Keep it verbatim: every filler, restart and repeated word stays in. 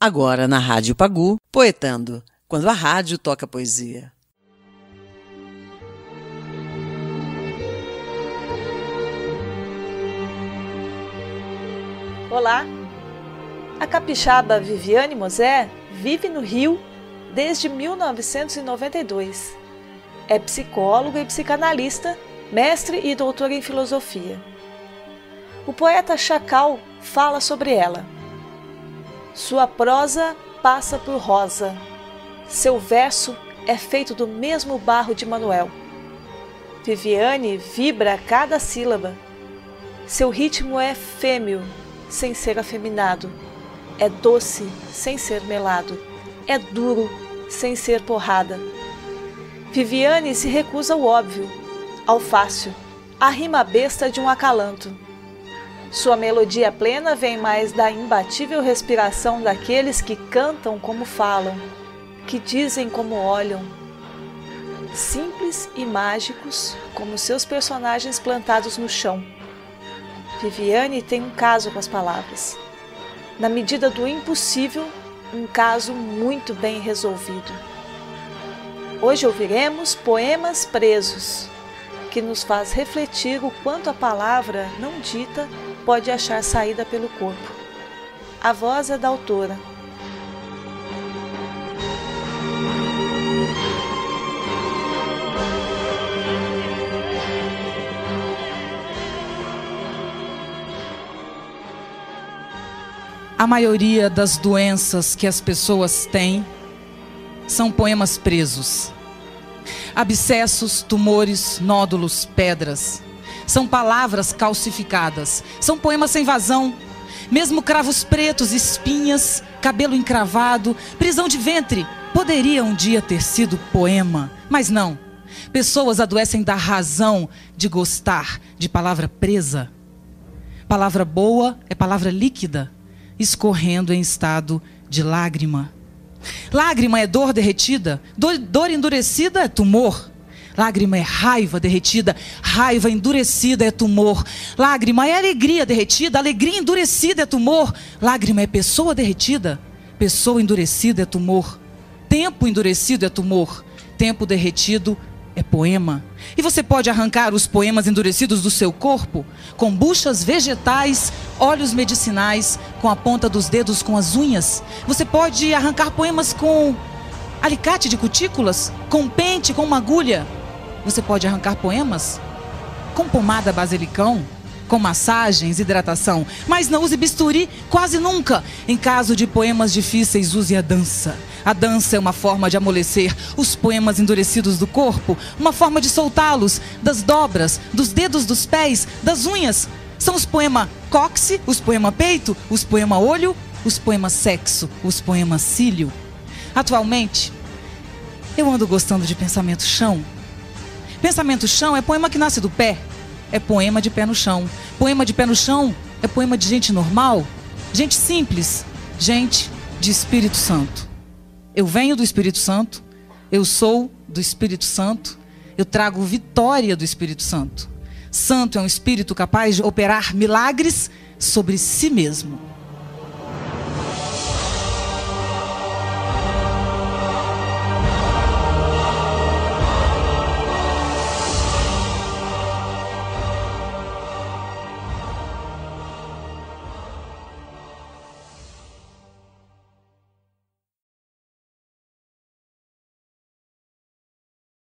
Agora na Rádio Pagu, Poetando, quando a rádio toca poesia. Olá! A capixaba Viviane Mosé vive no Rio desde mil novecentos e noventa e dois. É psicóloga e psicanalista, mestre e doutora em filosofia. O poeta Chacal fala sobre ela. Sua prosa passa por rosa. Seu verso é feito do mesmo barro de Manuel. Viviane vibra a cada sílaba. Seu ritmo é fêmeo, sem ser afeminado. É doce, sem ser melado. É duro, sem ser porrada. Viviane se recusa ao óbvio, ao fácil, à rima besta de um acalanto. Sua melodia plena vem mais da imbatível respiração daqueles que cantam como falam, que dizem como olham. Simples e mágicos como seus personagens plantados no chão. Viviane tem um caso com as palavras. Na medida do impossível, um caso muito bem resolvido. Hoje ouviremos Poemas Presos, que nos faz refletir o quanto a palavra não dita pode achar saída pelo corpo. A voz é da autora. A maioria das doenças que as pessoas têm são poemas presos. Abscessos, tumores, nódulos, pedras. São palavras calcificadas. São poemas sem vazão. Mesmo cravos pretos, espinhas, cabelo encravado, prisão de ventre. Poderia um dia ter sido poema, mas não. Pessoas adoecem da razão de gostar de palavra presa. Palavra boa é palavra líquida, escorrendo em estado de lágrima. Lágrima é dor derretida, dor, dor endurecida é tumor. Lágrima é raiva derretida, raiva endurecida é tumor. Lágrima é alegria derretida, alegria endurecida é tumor. Lágrima é pessoa derretida, pessoa endurecida é tumor. Tempo endurecido é tumor, tempo derretido é poema. E você pode arrancar os poemas endurecidos do seu corpo com buchas vegetais, óleos medicinais, com a ponta dos dedos, com as unhas. Você pode arrancar poemas com alicate de cutículas, com pente, com uma agulha. Você pode arrancar poemas com pomada basilicão, com massagens, hidratação. Mas não use bisturi quase nunca. Em caso de poemas difíceis, use a dança. A dança é uma forma de amolecer os poemas endurecidos do corpo, uma forma de soltá-los das dobras, dos dedos dos pés, das unhas. São os poemas cóccix, os poemas peito, os poemas olho, os poemas sexo, os poemas cílio. Atualmente, eu ando gostando de pensamento chão. Pensamento chão é poema que nasce do pé, é poema de pé no chão. Poema de pé no chão é poema de gente normal, gente simples, gente de Espírito Santo. Eu venho do Espírito Santo, eu sou do Espírito Santo, eu trago vitória do Espírito Santo. Santo é um espírito capaz de operar milagres sobre si mesmo.